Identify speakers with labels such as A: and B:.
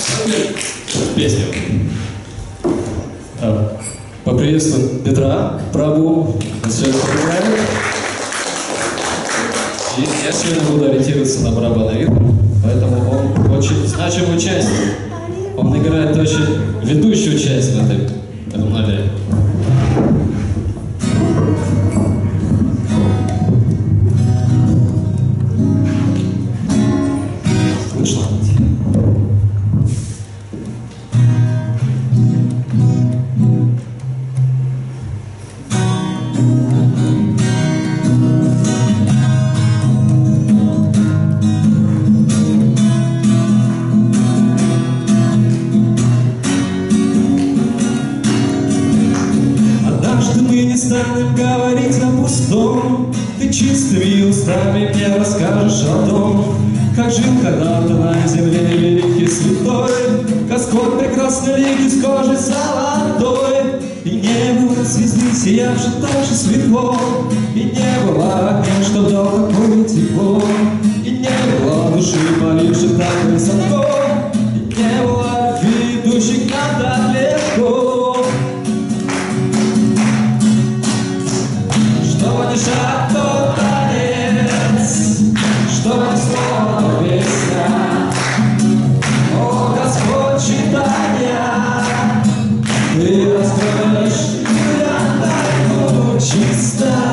A: Песню. Поприветствуем Петра Прабу. И я сегодня буду ориентироваться на барабанный ритм, поэтому он очень значимый участник. Он играет очень ведущую часть в этом номере. Слышно?
B: Станем говорить о пустом. Ты чистыми устами мне расскажешь о том, как жил когда-то на земле великий святой, Господь прекрасной лиги с кожей золотой. И не было звезды, сиявшей так же светло, и не было огня, что дал такое тепло, и не было души, поливших так высоко, и не было любви, идущих нам так легко. Шаг, то танец, что не словно песня. О, Господь, читания, ты раскроешь для тайну чисто.